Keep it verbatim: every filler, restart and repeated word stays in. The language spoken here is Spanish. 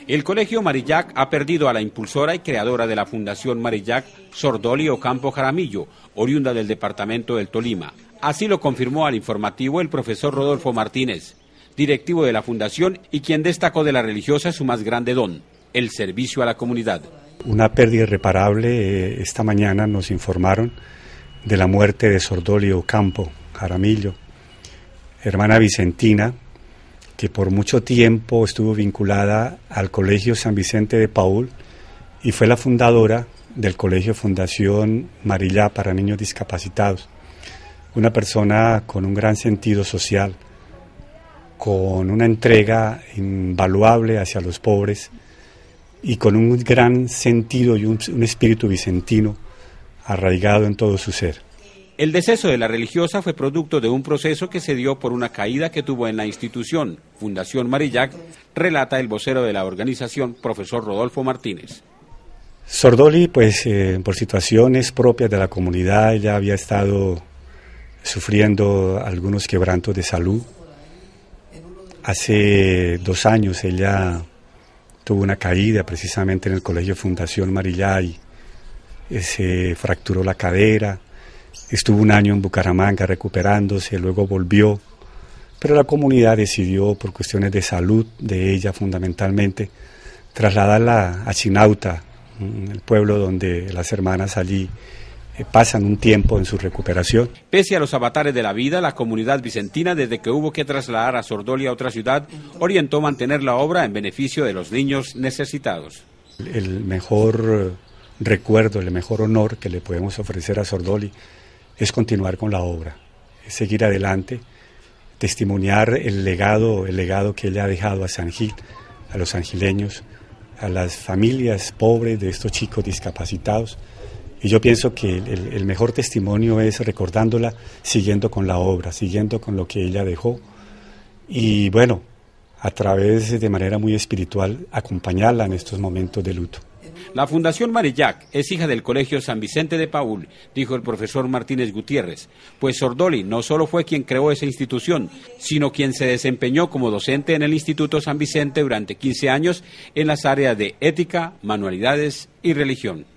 El Colegio Marillac ha perdido a la impulsora y creadora de la Fundación Marillac, Sordoli Ocampo Jaramillo, oriunda del departamento del Tolima. Así lo confirmó al informativo el profesor Rodolfo Martínez, directivo de la Fundación y quien destacó de la religiosa su más grande don, el servicio a la comunidad. Una pérdida irreparable. Esta mañana nos informaron de la muerte de Sordoli Ocampo Jaramillo, hermana vicentina, que por mucho tiempo estuvo vinculada al Colegio San Vicente de Paúl y fue la fundadora del Colegio Fundación Marillac para niños discapacitados. Una persona con un gran sentido social, con una entrega invaluable hacia los pobres y con un gran sentido y un, un espíritu vicentino arraigado en todo su ser. El deceso de la religiosa fue producto de un proceso que se dio por una caída que tuvo en la institución Fundación Marillac, relata el vocero de la organización, profesor Rodolfo Martínez. Sordoli, pues eh, por situaciones propias de la comunidad, ella había estado sufriendo algunos quebrantos de salud. Hace dos años ella tuvo una caída precisamente en el Colegio Fundación Marillac y eh, se fracturó la cadera. Estuvo un año en Bucaramanga recuperándose, luego volvió, pero la comunidad decidió, por cuestiones de salud de ella fundamentalmente, trasladarla a Chinauta, el pueblo donde las hermanas allí eh, pasan un tiempo en su recuperación. Pese a los avatares de la vida, la comunidad vicentina, desde que hubo que trasladar a Sordoli a otra ciudad, orientó mantener la obra en beneficio de los niños necesitados. El mejor recuerdo, el mejor honor que le podemos ofrecer a Sordoli es continuar con la obra, es seguir adelante, testimoniar el legado, el legado que ella ha dejado a San Gil, a los sangileños, a las familias pobres de estos chicos discapacitados. Y yo pienso que el, el mejor testimonio es recordándola, siguiendo con la obra, siguiendo con lo que ella dejó. Y bueno, a través de manera muy espiritual, acompañarla en estos momentos de luto. La Fundación Marillac es hija del Colegio San Vicente de Paúl, dijo el profesor Martínez Gutiérrez, pues Sordoli no solo fue quien creó esa institución, sino quien se desempeñó como docente en el Instituto San Vicente durante quince años en las áreas de ética, manualidades y religión.